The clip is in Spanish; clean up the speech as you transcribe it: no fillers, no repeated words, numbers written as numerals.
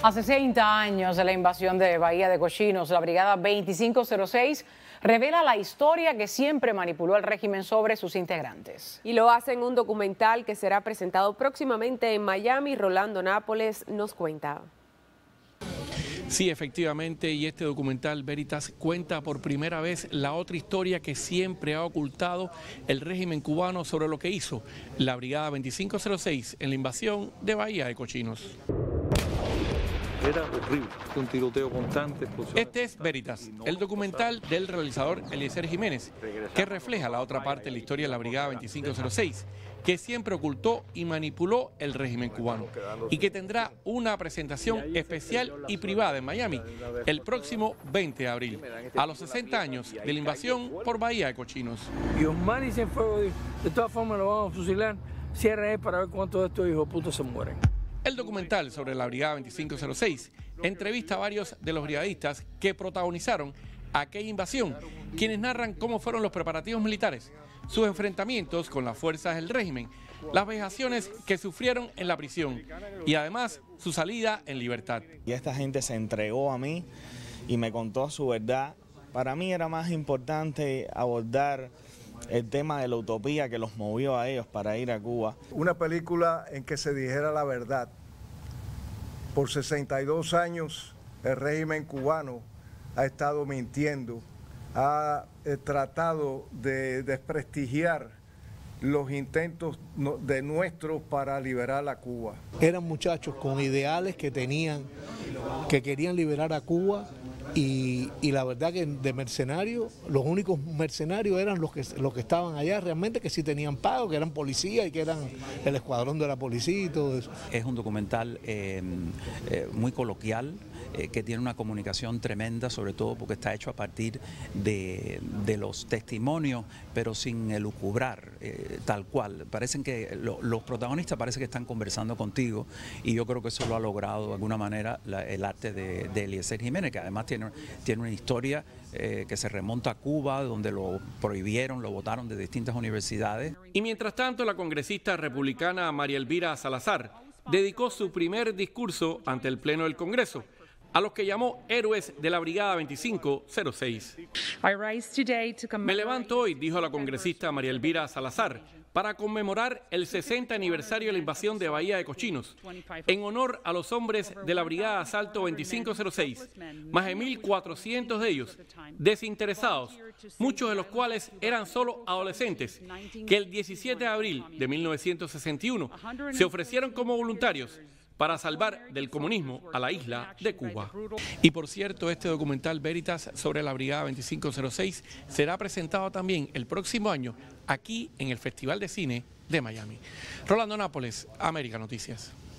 Hace 60 años de la invasión de Bahía de Cochinos, la Brigada 2506 revela la historia que siempre manipuló el régimen sobre sus integrantes. Y lo hace en un documental que será presentado próximamente en Miami. Rolando Nápoles nos cuenta. Sí, efectivamente, y este documental Veritas cuenta por primera vez la otra historia que siempre ha ocultado el régimen cubano sobre lo que hizo la Brigada 2506 en la invasión de Bahía de Cochinos. Era horrible, un tiroteo constante. Este es Veritas, el documental del realizador Eliezer Jiménez, que refleja la otra parte de la historia de la Brigada 2506, que siempre ocultó y manipuló el régimen cubano, y que tendrá una presentación especial y privada en Miami el próximo 20 de abril, a los 60 años de la invasión por Bahía de Cochinos. Y Osmani Cienfuegos dijo, de todas formas lo vamos a fusilar, cierra para ver cuántos de estos hijos putos se mueren. El documental sobre la Brigada 2506 entrevista a varios de los brigadistas que protagonizaron aquella invasión, quienes narran cómo fueron los preparativos militares, sus enfrentamientos con las fuerzas del régimen, las vejaciones que sufrieron en la prisión y además su salida en libertad. Y esta gente se entregó a mí y me contó su verdad. Para mí era más importante abordar el tema de la utopía que los movió a ellos para ir a Cuba. Una película en que se dijera la verdad. Por 62 años el régimen cubano ha estado mintiendo, ha tratado de desprestigiar los intentos de nuestros para liberar a Cuba. Eran muchachos con ideales que querían liberar a Cuba. Y la verdad que de mercenarios, los únicos mercenarios eran los que estaban allá realmente, que sí tenían pago, que eran policías y que eran el escuadrón de la policía y todo eso. Es un documental muy coloquial, que tiene una comunicación tremenda, sobre todo porque está hecho a partir de los testimonios, pero sin elucubrar, tal cual. Parecen que los protagonistas parece que están conversando contigo, y yo creo que eso lo ha logrado de alguna manera el arte de Eliezer Jiménez, que además tiene una historia que se remonta a Cuba, donde lo prohibieron, lo votaron de distintas universidades. Y mientras tanto, la congresista republicana María Elvira Salazar dedicó su primer discurso ante el Pleno del Congreso a los que llamó héroes de la Brigada 2506. Me levanto hoy, dijo la congresista María Elvira Salazar, para conmemorar el 60 aniversario de la invasión de Bahía de Cochinos, en honor a los hombres de la Brigada de Asalto 2506, más de 1.400 de ellos desinteresados, muchos de los cuales eran solo adolescentes, que el 17 de abril de 1961 se ofrecieron como voluntarios para salvar del comunismo a la isla de Cuba. Y por cierto, este documental Veritas sobre la Brigada 2506 será presentado también el próximo año aquí en el Festival de Cine de Miami. Rolando Nápoles, América Noticias.